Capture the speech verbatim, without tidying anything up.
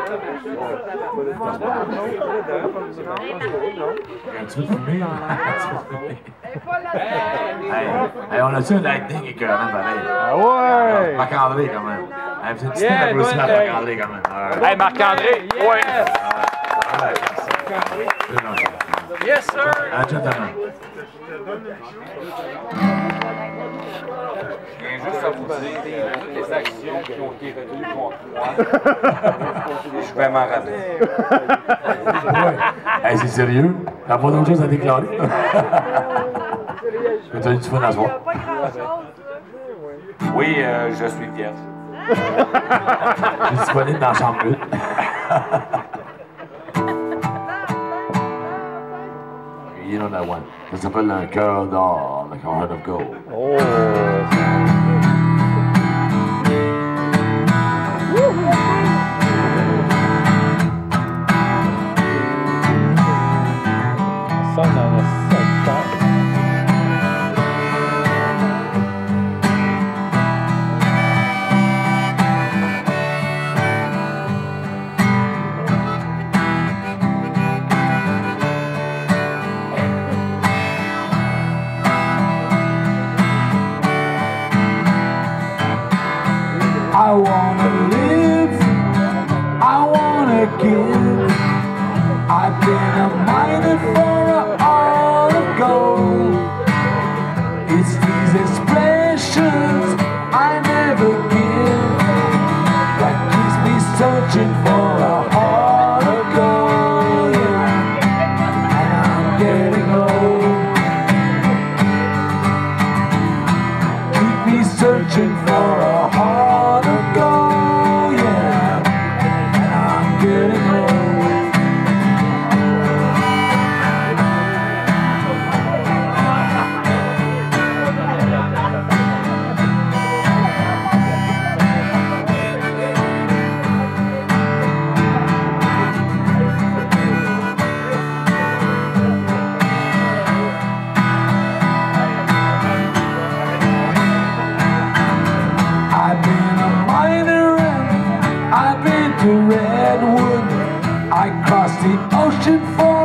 Tu veux fumer? Hey, on a-tu un lightning écœurant pareil? Ah ouais! Marc-André quand même. Hey, c'est une petite applaudissement à Marc-André quand même. Hey, Marc-André! Ouais! Yes, sir! Un gentleman. Je viens juste à vous dire toutes les actions qui ont été retenues contre moi. Je vais m'en rappeler. Ouais. Hey, c'est sérieux? T'as pas d'autre chose à déclarer? Mais t'as eu du fun à soir? Oui, euh, je suis vierge. Je suis disponible dans la chambre huit. You know that one. Ça s'appelle un cœur d'or, like a heart of gold. Oh! Ça sonne dans le secteur. I wanna live, I wanna give. I've been a miner for a heart of gold. It's these expressions I never give that keeps me searching for a heart of gold. Yeah. And I'm getting old. Keep me searching for a heart of gold, yeah, and I'm getting old. I've been a miner and I've been to Redwood. I crossed the ocean for